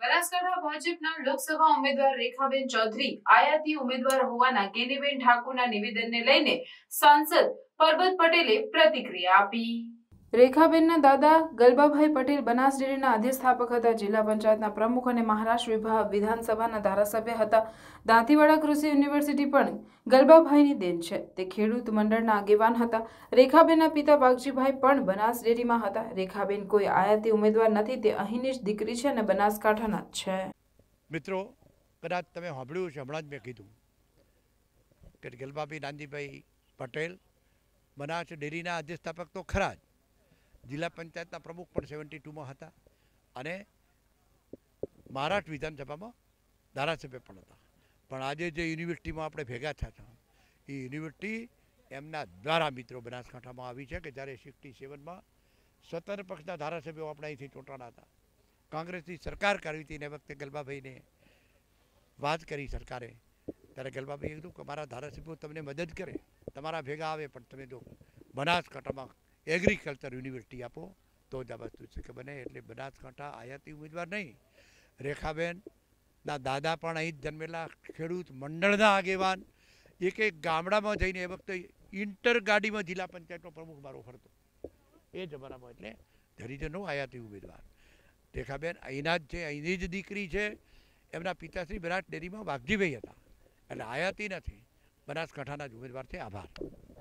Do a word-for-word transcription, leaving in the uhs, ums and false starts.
બનાસકાંઠા ભાજપના લોકસભા ઉમેદવાર રેખાબેન ચૌધરી આયાતી ઉમેદવાર હોવાના ગેનીબેન ઠાકોરના નિવેદનને લઈને સાંસદ પરબત પટેલે પ્રતિક્રિયા આપી। રેખાબેનના દાદા ગલબાભાઈ પટેલ બનાસ ડેરીના અધ્યક્ષાપક હતા। જિલ્લા પંચાયતના પ્રમુખ અને મહારાષ્ટ્ર વિભાગ વિધાનસભાના ધારાસભ્ય હતા। દાંતીવાડા કૃષિ યુનિવર્સિટી પણ ગલબાભાઈની દેન છે। તે ખેડૂત મંડળના આગેવાન હતા। રેખાબેનના પિતા વાઘજીભાઈ પણ બનાસ ડેરીમાં હતા। રેખાબેન કોઈ આયાતી ઉમેદવાર નથી, તે અહીંની જ દીકરી છે અને બનાસકાંઠાના જ છે। મિત્રો, કદાચ તમે સાંભળ્યું છે, હમણાં જ મેં કીધું કે ગલબાભાઈ નાનજીભાઈ પટેલ બનાસ ડેરીના અધ્યક્ષાપક તો ખરા જ, જિલ્લા પંચાયતના પ્રમુખ પણ સેવન્ટી ટુમાં હતા અને મહારાષ્ટ્ર વિધાનસભામાં ધારાસભ્ય પણ હતા। પણ આજે જે યુનિવર્સિટીમાં આપણે ભેગા થયા એ યુનિવર્સિટી એમના દ્વારા મિત્રો બનાસકાંઠામાં આવી છે કે જ્યારે સિક્સટી સેવનમાં સ્વતંત્ર પક્ષના ધારાસભ્યો આપણે અહીંથી ચૂંટાણા હતા। કોંગ્રેસની સરકાર કરી હતી ને વખતે ગલબાભાઈને વાત કરી સરકારે, ત્યારે ગલબાભાઈએ કીધું કે મારા ધારાસભ્યો તમને મદદ કરે, તમારા ભેગા આવે, પણ તમે જો બનાસકાંઠામાં એગ્રીકલ્ચર યુનિવર્સિટી આપો તો જ આ વસ્તુ શક્ય બને। એટલે બનાસકાંઠા આયાતી ઉમેદવાર નહીં, રેખાબેનના દાદા પણ અહીં જ જન્મેલા ખેડૂત મંડળના આગેવાન, એક એક ગામડામાં જઈને એ વખતે ઇન્ટર ગાડીમાં જિલ્લા પંચાયતનો પ્રમુખ મારો ફરતો એ જમાનામાં, એટલે ધરીજનો આયાતી ઉમેદવાર રેખાબેન અહીંના જ છે, અહીંની જ દીકરી છે। એમના પિતાશ્રી બનાસ ડેરીમાં વાઘજીભાઈ હતા, એટલે આયાતી નથી, બનાસકાંઠાના જ ઉમેદવાર છે। આભાર।